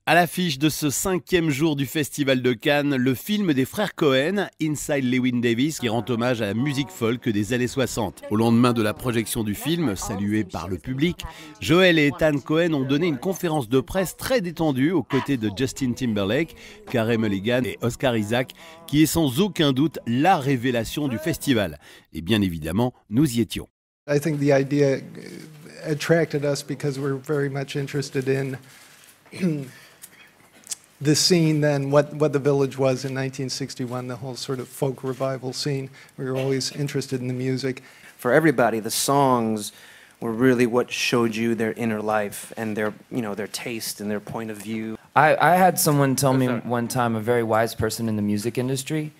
À l'affiche de ce 5e jour du Festival de Cannes, le film des frères Cohen, Inside Llewyn Davis, qui rend hommage à la musique folk des années 60. Au lendemain de la projection du film, salué par le public, Joel et Ethan Cohen ont donné une conférence de presse très détendue aux côtés de Justin Timberlake, Carey Mulligan et Oscar Isaac, qui est sans aucun doute la révélation du festival. Et bien évidemment, nous y étions. I think the idea attracted us because we're very much interested in the scene then, what the Village was in 1961, the whole sort of folk revival scene. We were always interested in the music. For everybody, the songs were really what showed you their inner life and their, their taste and their point of view. I had someone tell me one time, a very wise person in the music industry,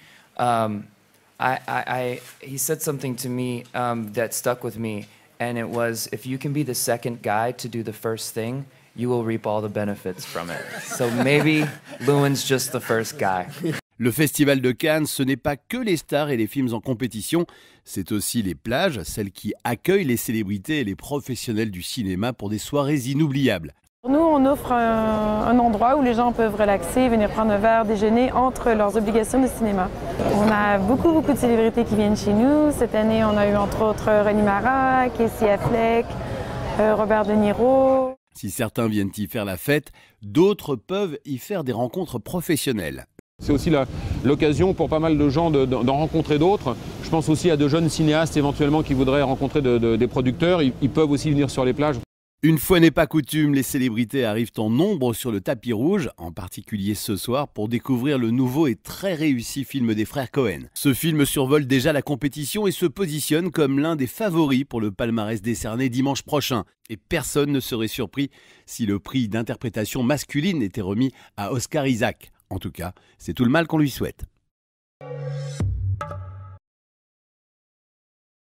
he said something to me that stuck with me, and it was, if you can be the second guy to do the first thing, you will reap all the benefits from it. So maybe Llewyn's just the first guy. Le Festival de Cannes, ce n'est pas que les stars et les films en compétition, c'est aussi les plages, celles qui accueillent les célébrités et les professionnels du cinéma pour des soirées inoubliables. Nous, on offre un endroit où les gens peuvent relaxer, venir prendre un verre, déjeuner entre leurs obligations de cinéma. On a beaucoup de célébrités qui viennent chez nous. Cette année, on a eu entre autres Rooney Mara, Casey Affleck, Robert De Niro. Si certains viennent y faire la fête, d'autres peuvent y faire des rencontres professionnelles. C'est aussi l'occasion pour pas mal de gens d'en rencontrer d'autres. Je pense aussi à de jeunes cinéastes éventuellement qui voudraient rencontrer des producteurs. Ils peuvent aussi venir sur les plages. Une fois n'est pas coutume, les célébrités arrivent en nombre sur le tapis rouge, en particulier ce soir, pour découvrir le nouveau et très réussi film des frères Cohen. Ce film survole déjà la compétition et se positionne comme l'un des favoris pour le palmarès décerné dimanche prochain. Et personne ne serait surpris si le prix d'interprétation masculine était remis à Oscar Isaac. En tout cas, c'est tout le mal qu'on lui souhaite.